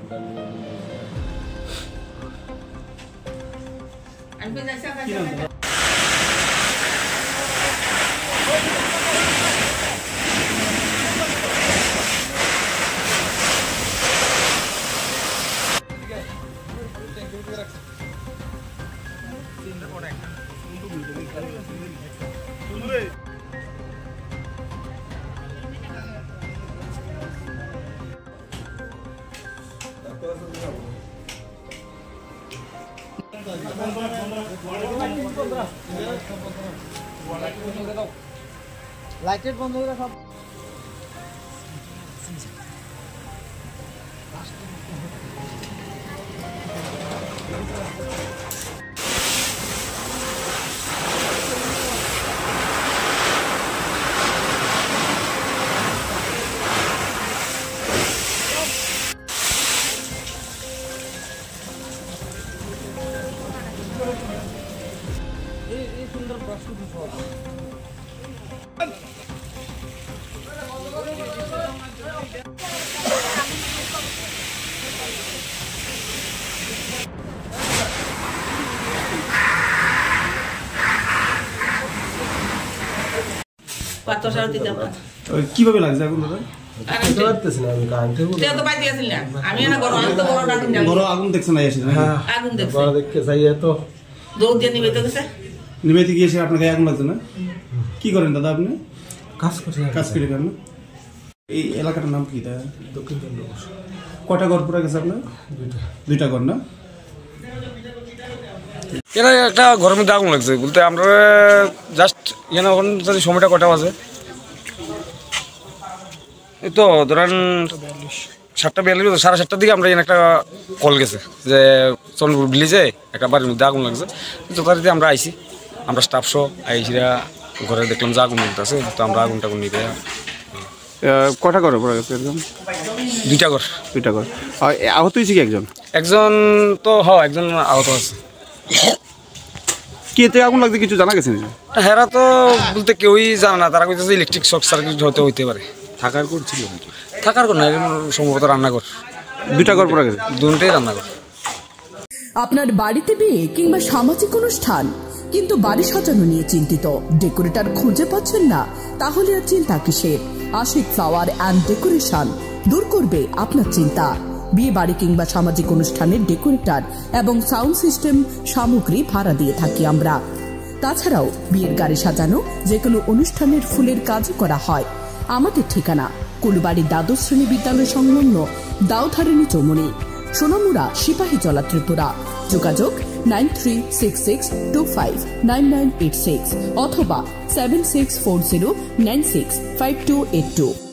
লাইটের বন্ধ করে সব এই সুন্দর প্রস্তুতি কিভাবে লাগছে এখন দাদা? বড় আগুন দেখছেন না এসে? নিবেতে গিয়ে এসে আপনাকে আগুন লাগছে না? কি করেন দাদা আপনি? কাজ করে করেন না? এই এলাকাটার নাম কি? কটা ঘর পুরা গেছে আপনার? দুইটা ঘর না? এরা একটা ঘরের মধ্যে আগুন লাগছে বলতে আমরা জাস্ট এখানে এখন যদি সময়টা কটা বাজে এই তো ধরেন 7:42 7:30 দিকে আমরা এখানে একটা কল গেছে যে চন্দ্রপুর ভিলেজে একটা বাড়ির মধ্যে আগুন লাগছে। যথারীতি আমরা আইছি, আমরা স্টাফ সহ আইসিরা ঘরে দেখলাম যে আগুন আছে, তো আমরা আগুন টাগুন নিতে। কটা ঘর পড়ে গেছে? একদম দুইটা ঘর। আহত হয়েছে কি একজন? একজন তো একজন আহত আছে। কি এতে আগুন লাগছে কিছু জানা গেছে? হেরা তো বলতে কেউই জানে না, তারা কইতেছে ইলেকট্রিক শর্ট সার্কিট হইতে পারে। থাকার ঘর ছিল? থাকার ঘর না, সম্ভবত রান্নাঘর। দুইটা ঘর পড়ে গেছে? দুটোই রান্নাঘর। আপনার বাড়িতে বিয়ে কিংবা সামাজিক অনুষ্ঠান কিন্তু বাড়ি সাজানো নিয়ে চিন্তিত, ডেকোরেটর খুঁজে পাচ্ছেন না? তাহলে আর চিন্তা কিসের? আশিক ফ্লাওয়ার অ্যান্ড ডেকোরেশন দূর করবে আপনার চিন্তা। বিয়ে বাড়ি কিংবা সামাজিক অনুষ্ঠানের ডেকোরেটর এবং সাউন্ড সিস্টেম সামগ্রী ভাড়া দিয়ে থাকি আমরা। তাছাড়াও বিয়ের গাড়ি সাজানো, যে কোনো অনুষ্ঠানের ফুলের কাজও করা হয়। আমাদের ঠিকানা কুলবাড়ি দ্বাদশ শ্রেণী বিদ্যালয় সংলগ্ন দাউধারিণী চৌমুনি, সোনামুড়া, সিপাহীজলা, ত্রিপুরা। যোগাযোগ 9366259986 অথবা 7640965282।